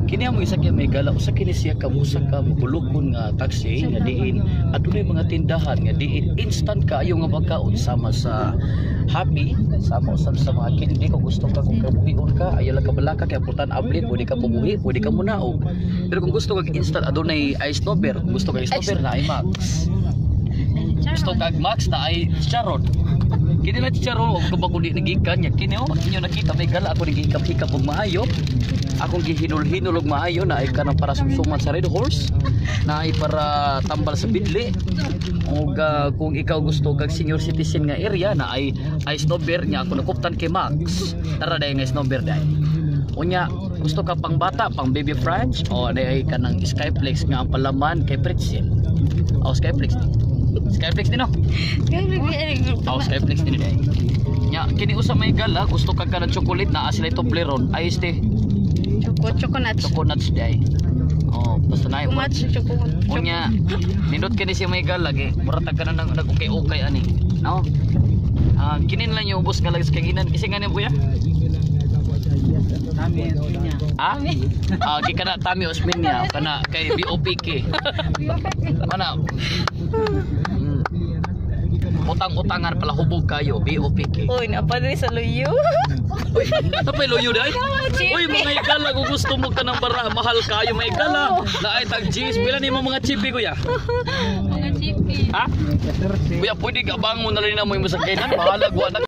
Kini mo isa kay may gala usa kini siya kamusa ka bulukon nga taxi nga diin adunay mga tindahan nga diin instant kaayo nga pagkaon sama sa happy sama usab sa mga kindi kung gusto ka kung kabuhion ka ayo lang kabalaka kay putan ablit pwede ka pubuhi pwede ka munaog pero kung gusto ka instant adunay ice snowber kung gusto ka snowber na ay max gusto ka max na ay charot kini na charot og ba kundi nagikan nya kini inyo nakita may gala ako nagikap-hikap og maayo akong gihinul-hinul og maayo na ay kanang para sumsuman sa Red Horse na ay para tambal sa bidli og kung ikaw gusto kag senior citizen nga area na ay snowber nya ako nakuptan kay Max tara day nga snowber day unya gusto ka pang bata pang baby French o day kanang Skyflex nga ang palaman kay pretzel o Skyflex din no Skyflex din day nya kini usa may gala gusto ka kanang chocolate na sila Toblerone ay este choconuts day oh basta na unya nindot kini siya may gala kay mura tag kana nang nag-okay ani no kinin lang yung ubos nga lagis kaginan kasi nga ni buya Tami niya. Kana Tami Osmin niya kana kay BOPK. Mana? Utang-utangan pala hubog kayo BOPK. Uy, napa diri sa luyo. Uy, tapay luyo dai. Uy, mga igala kung gusto mo ka ng bara mahal kayo mga igala. Na ay tag G's pila ni mga chipi kuya. Mga chipi. Ha? Kuya pwede ka bang mo na rin na mo yung masakyanan? Bahala guwa na